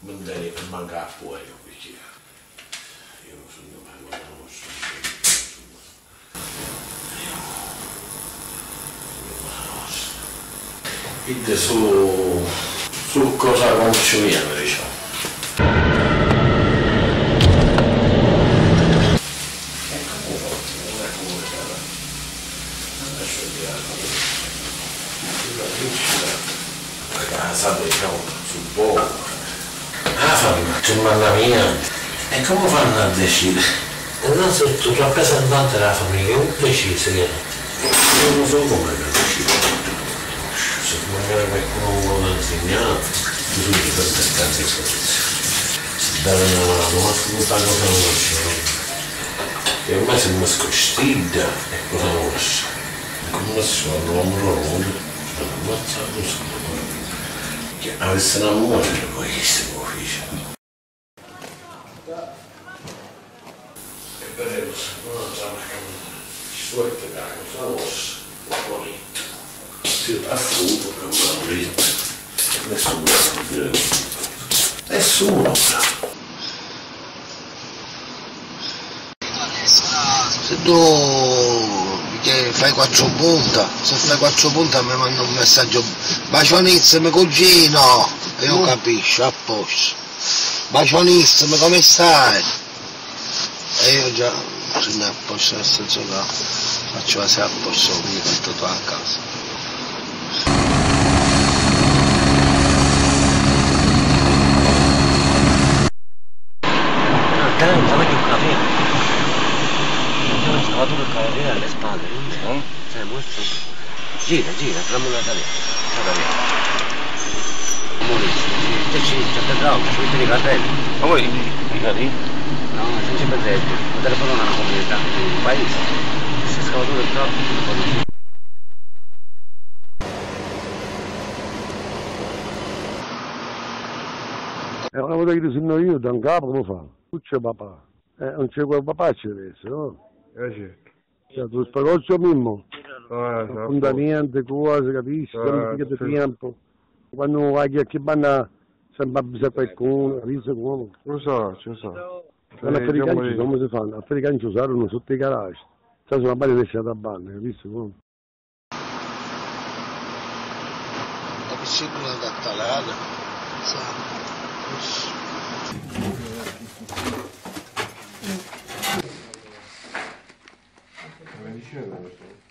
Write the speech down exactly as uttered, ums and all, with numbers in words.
non devi mancare poi, perché io non sono mai lo conosco. Quindi su, su cosa consumiamo, diciamo. La casa, diciamo, sul poco. Ah, fanno, c'è una mia. E come fanno a decidere? Innanzitutto il rappresentante della famiglia non decise che io non so come che decide. Se magari qualcuno non ha insegnato, bisogna prendere tante cose. Si dare una mano, ma tutta cosa non conosce. E ormai siamo scostida e cosa non conosce. Come si fa? Non lo mondo. Ammazzato solo che avesse una moglie poi che si può fare e per quello non sa una camminata ci suolte cago famoso bonito si fa fruto per una morita nessuno può dire nessuno se tu che fai quattro punta, se fai quattro punta mi manda un messaggio bacionissimo cugino e io capisco a posto bacionissimo come stai e io già sono a posto nel senso che faccio la sera a posto quindi porto tu a casa non sa che un caffè scavato il carabiniere alle spalle, non è? Sei molto. Gira, gira, fammi una salita. Se ci c'è bravo, ci metti i cartelli. Ma voi i carri? No, se ci perdete, il telefono è una comunità, un paese. Se scavato il troppo, è una volta che ti sono io, da un capo come fa? Tu c'è papà. Eh, non c'è quel papà c'è adesso, no? Eh sì. Cioè, tu spagoccio mimmo, Ah, non conta niente, cose, capisci? Sempre che di tempo. Quando vai a chi banna, sempre bisogna qualcuno, capisci come? Lo so, lo so. Gli africani come si fanno? Gli africani ci usarono sotto i garage. Sai, sono belle lasciate a banne, capisci come? la piscina da talare, Come diceva questo?